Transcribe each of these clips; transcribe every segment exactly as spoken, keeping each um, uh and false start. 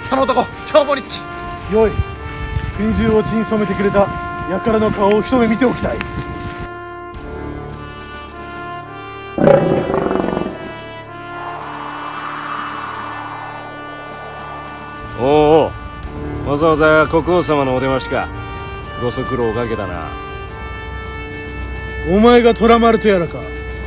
その男凶暴につき。 よい、国中を血に染めてくれた輩の顔を一目見ておきたい。 おうおう、わざわざ国王様のお出ましか。ご足労かけたな。 お前が虎丸とやらか。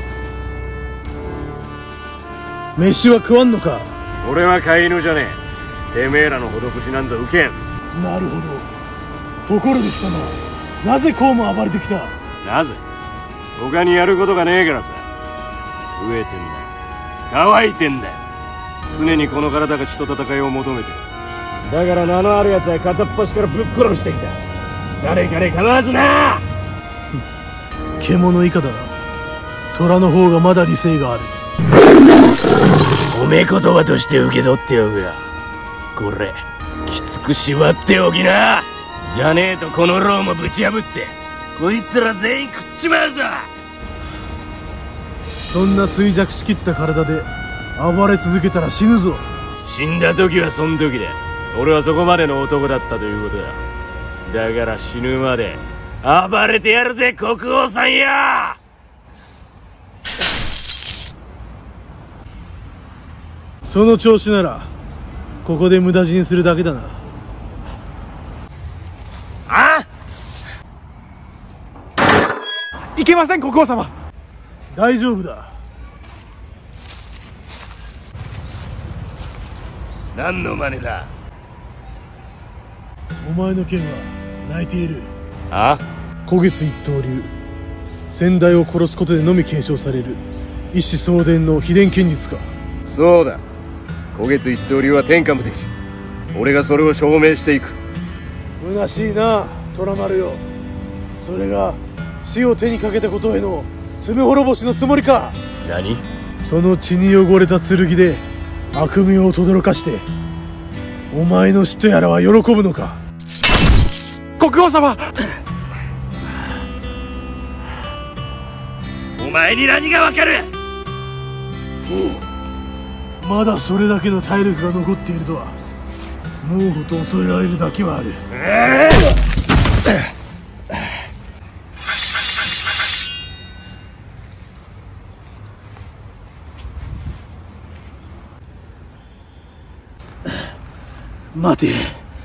飯は食わんのか。 俺は飼い犬じゃねえ。てめえらの施しなんぞ受けん。 なるほど。ところで貴様、なぜこうも暴れてきた。 なぜ？他にやることがねえからさ。飢えてんだよ、乾いてんだよ。常にこの体が血と戦いを求めてる。だから名のあるやつは片っ端からぶっ殺してきた。誰かに構わずな。 獣以下だな。虎の方がまだ理性がある。 褒め言葉として受け取っておくよ。これきつく縛っておきな。じゃねえとこの牢もぶち破ってこいつら全員食っちまうぞ。 そんな衰弱しきった体で暴れ続けたら死ぬぞ。 死んだ時はそん時だ。俺はそこまでの男だったということだ。だから死ぬまで暴れてやるぜ国王さんや。 その調子ならここで無駄死にするだけだな。 あいけません国王様。 大丈夫だ。 何の真似だ。 お前の剣は泣いている。 あ？ 虎月一刀流、先代を殺すことでのみ継承される一子相伝の秘伝剣術か。 そうだ、虎月一刀流は天下無敵。俺がそれを証明していく。 虚しいな虎丸よ。それが死を手にかけたことへの罪滅ぼしのつもりか。 何？ その血に汚れた剣で悪名を轟かしてお前の死とやらは喜ぶのか。 国王様。 お前に何がわかる。 おう、まだそれだけの体力が残っているとは猛虎と恐れられるだけはある。 えー待て。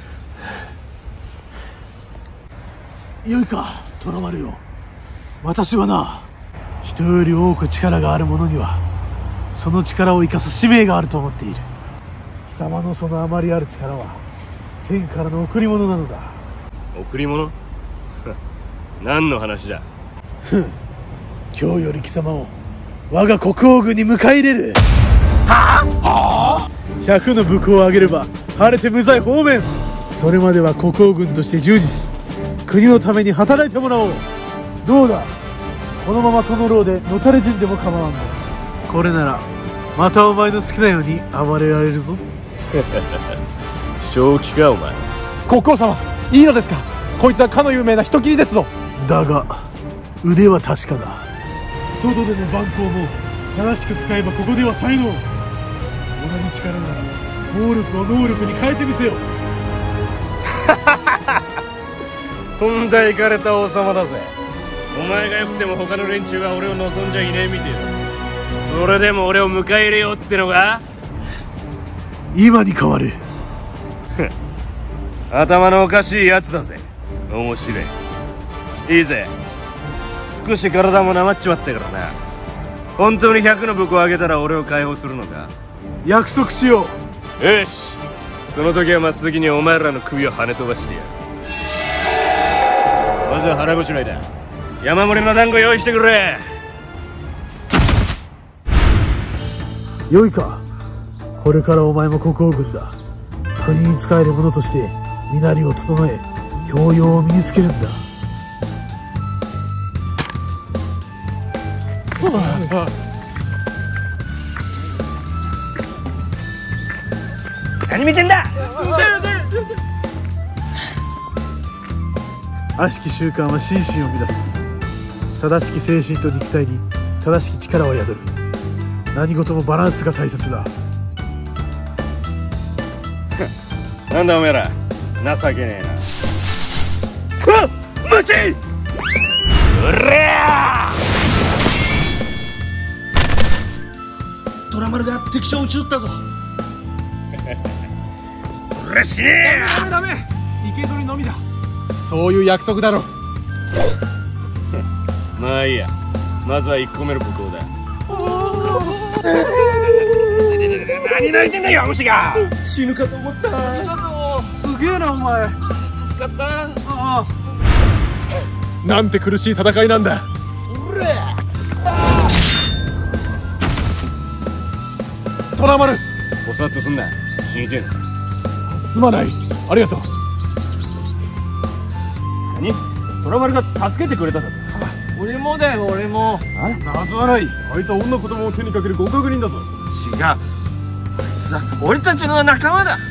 よいか虎丸よ。私はな、人より多く力がある者にはその力を生かす使命があると思っている。貴様のそのあまりある力は天からの贈り物なのだ。 贈り物？何の話だ。 ふん、今日より貴様を我が国王軍に迎え入れる。 はあ？ ひゃくの武功を挙げれば晴れて無罪放免。それまでは国王軍として従事し国のために働いてもらおう。どうだ、このままその牢でのたれ死んでも構わんが。これならまたお前の好きなように暴れられるぞ。 正気かお前。 国王様、いいのですか。こいつはかの有名な人斬りですぞ。 だが腕は確かだ。外での蛮行も正しく使えばここでは才能。同じ力なら能力を能力に変えてみせよ。 とんだイカれた王様だぜ。お前がよくても他の連中は俺を望んじゃいねえみてえだ。それでも俺を迎え入れようってのか。 今に変わる。 頭のおかしいやつだぜ。面白い。いいぜ。少し体もなまっちまったからな。本当にひゃくの武功をあげたら俺を解放するのか。 約束しよう。よし、その時は真っ先にお前らの首を跳ね飛ばしてやる。まずは腹ごしらえだ。山盛りの団子用意してくれ。 よいか、これからお前も国王軍だ。国に仕える者として身なりを整え教養を身につけるんだ。 何見てんだ。 悪しき習慣は心身を乱す。正しき精神と肉体に正しき力を宿る。何事もバランスが大切だ。 なんだおめえら、情けねえな。 あっ、待ち。 うれゃ虎丸が敵将を撃ち取ったぞ。 俺死ねえ。 ダメダメ、生け捕りのみだ。そういう約束だろ。 まあいいや、まずはいっこめの武功だ。何泣いてんだよ、虫が。 死ぬかと思った。 すげえなお前。 助かった。 ああ、なんて苦しい戦いなんだ。虎丸、 ぼさっとすんな、死にてえな。 すまない、ありがとう。 何？虎丸が助けてくれただろ。 俺もだよ、俺も。 謎はない。あいつは女子供を手にかける極悪人だぞ。 違う、あいつは俺たちの仲間だ。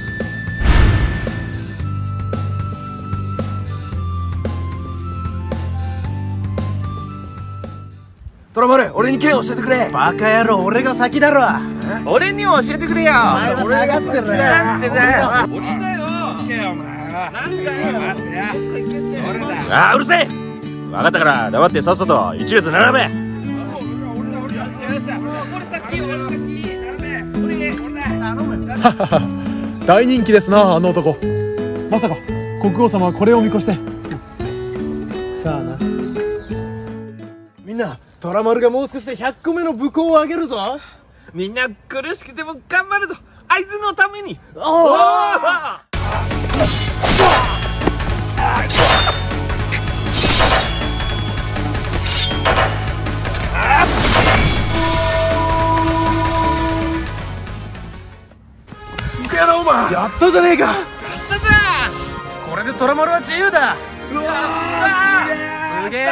虎丸、俺に剣教えてくれ。 バカ野郎、俺が先だろ。 俺にも教えてくれよ。 前が下がってる。 なんてだよ。俺だよ。行けよお前は。なんだよ。待ってよ。どっか行けんだよ。俺だ。 ああ、うるせえ。分かったから黙ってさっさと一列並べ。 俺だ、俺だ。よしよし。俺先、俺先。並べ。俺、俺だ。頼むよ。 ははは、大人気ですな、あの男。まさか国王様はこれを見越して。 さあな。みんな、虎丸がもう少しでひゃっこめの武功をあげるぞ。 みんな苦しくても頑張るぞ。あいつのために。 おお。やったじゃねえか。 やったぜ。これで虎丸は自由だ。うわー、すげえ。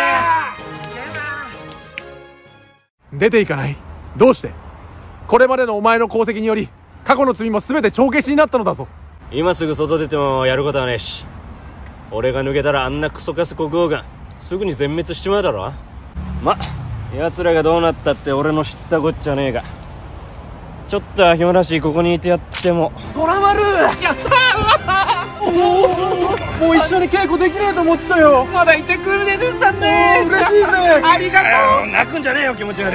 出ていかない。どうして？これまでのお前の功績により過去の罪も全て帳消しになったのだぞ。 今すぐ外出てもやることはねえし、俺が抜けたらあんなクソカス国王がすぐに全滅しちまうだろ。ま、奴らがどうなったって俺の知ったこっちゃねえが、ちょっとは暇らしいここにいてやっても。 虎丸、 やったー。 もう一緒に稽古できねえと思ってたよ。 まだいてくれるんだね。 嬉しいぜ。 ありがとう。 泣くんじゃねえよ、気持ち悪い。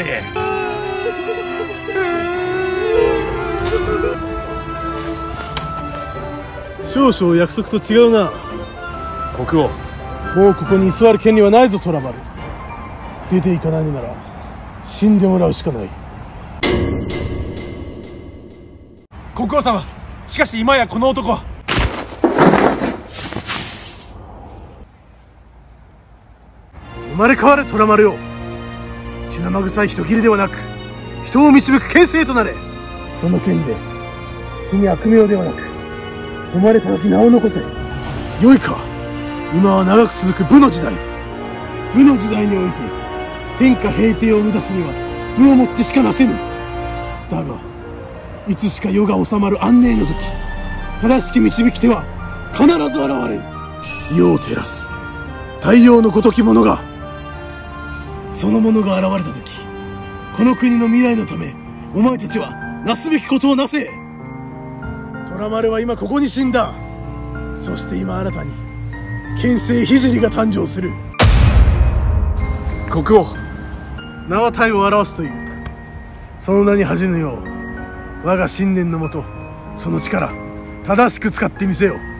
少々約束と違うな。 国王、 もうここに居座る権利はないぞ、虎丸。出ていかないのなら死んでもらうしかない。 国王様、しかし今やこの男は。 生まれ変われ、虎丸よ。血生臭い人斬りではなく、人を導く剣聖となれ。その剣で死に悪名ではなく、生まれた時名を残せ。よいか。今は長く続く武の時代。武の時代において天下平定を目指すには武をもってしかなせぬ。だがいつしか世が収まる安寧の時、正しき導き手は必ず現れる。世を照らす太陽のごときものが、そのものが現れた時、この国の未来のためお前たちはなすべきことをなせ。虎丸は今ここに死んだ。そして今新たに剣聖聖が誕生する。 国王、 名は体を表すという。その名に恥じぬよう、我が信念のもとその力正しく使ってみせよ。